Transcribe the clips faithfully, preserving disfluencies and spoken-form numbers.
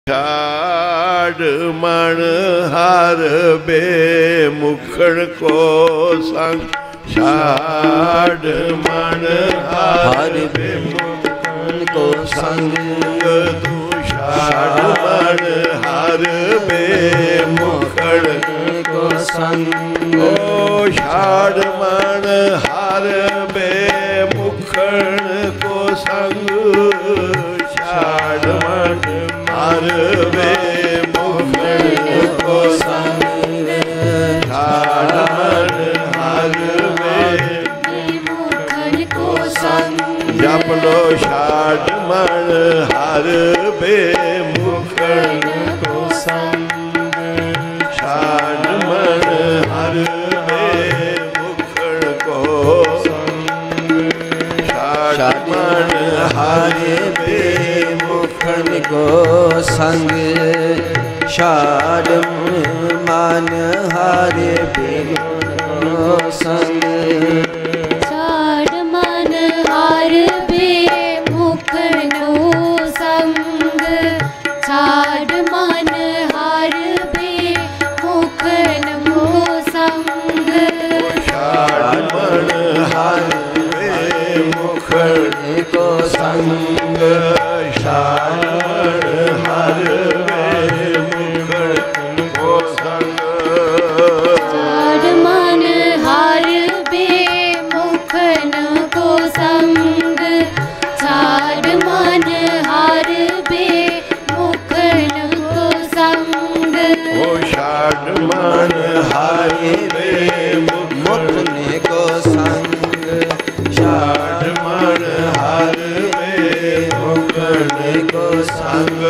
छाड़ मन हर बे मुखड़ को संग, छाड़ मन हर बे मुखड़ को संग, तू छाड़ मन हर बे मुखड़ को संग, ओ छाड़ मन हर बे मुखड़ को संग, छाड़ मन हर बे मुखड़ को संग, छाड़ मन हर बे मुखड़ को संग, जप लो छाड़ मन हर बे मुखड़ को संग, छाड़ मन हर बे मुखड़ को संग, छाड़ मन हर बे मुखड़ को संग, छाड़ मन हर बे को संग, छाड़ मन हर बे मुखड़ को संग, छाड़ मन हर बे मुखड़ को संग, छाड़ मन हर बे मुखड़ को संग, छाड़ हर बे मुखड़ को संग, छाड़ मन हर बे मुखड़ को संग, छाड़ मन हर बे मुखड़ को संग, ओ छाड़ मन हर बे मुखड़ को संग, छाड़ मन हर बे मुखड़ को संग,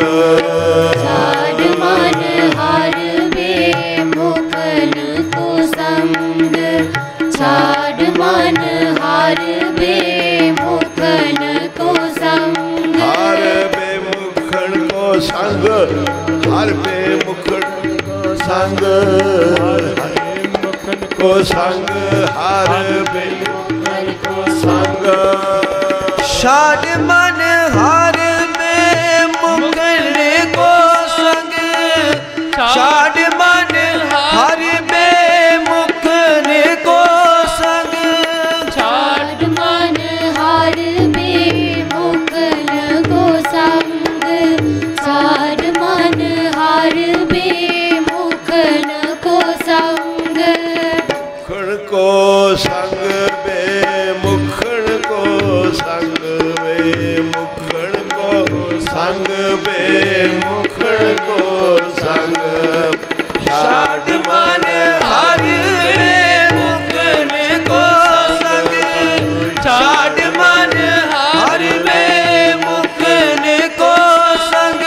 छाड़ मन हर बे मुखड़ को संग, छाड़ मन हर बे मुखड़ को संग, हर बे मुखड़ को संग, हर बे मुखड़ को संग, हर मुखड़ को संग, हर बे मुखड़ को संग, छाड़ मन हर बे मुखड़ को संग, छाड़ मन हर बे मुखड़ को संग, छाड़ मन हर बे मुखड़ को संग, छाड़ मन हर बे मुखड़ को संग, मुखड़ को संग बे मुखड़ को संग, बे मुखड़ को संग, बे मुखड़ को संग, छाड़ मन हर बे मुखड़ को संग, छाड़ मन हर बे मुखड़ को संग,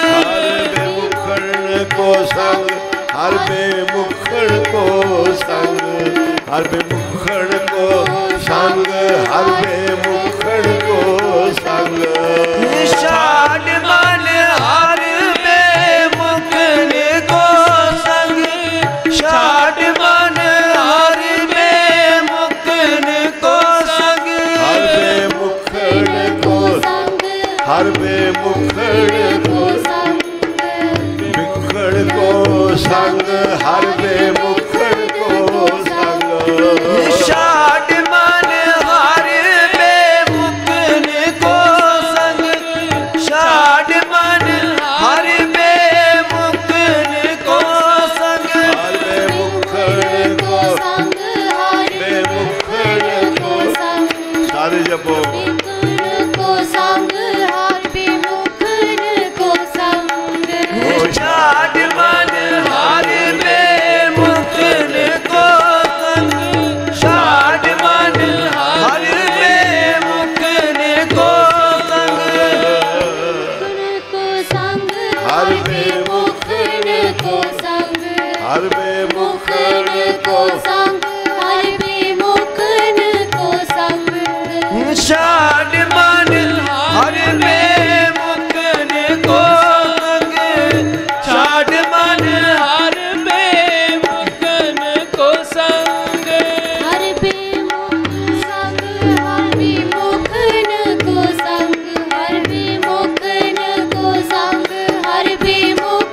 हर बे मुखड़ को संग, हर बे मुखड़ को संग, हर बे मुखड़ को संग, छाड़ मन हर बे मुखड़ को संग, छाड़ मन हर बे मुखड़ को संग, हर बे मुखड़ को संग, हर बे मुखड़ को संग, मुखड़ को संग, हर बे मुखड़ को संग, छाड़ मन हर बे मुखड़ को संग, छाड़ मन हर बे मुखड़ को संग, हर बे मुखड़ को संग, हर बे मुखड़ को संग, सारे जपो को संग, हर बे मुखड़ को संग, छाड़ मन हर बे मुखड़ को संग, छाड़ मन हर बे मुखड़ को संग, हर बे मुखड़ को संग, हर बे मुखड़ को संग, हर बे मुखड़ को संग, छाड़ मन हर बे मुखड़ को संग, छाड़ मन हर बे मुखड़ को संग, हर बे मुखड़ संग, हर बे मुखड़ को संग, हर बे मुखड़ को संग, हर बे मुखड़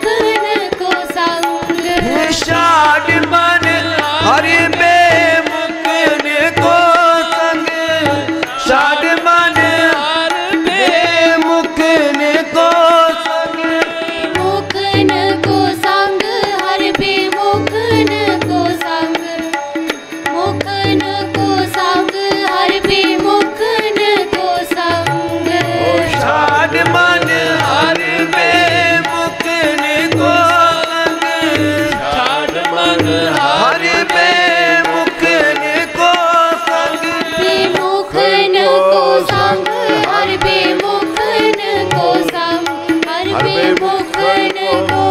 को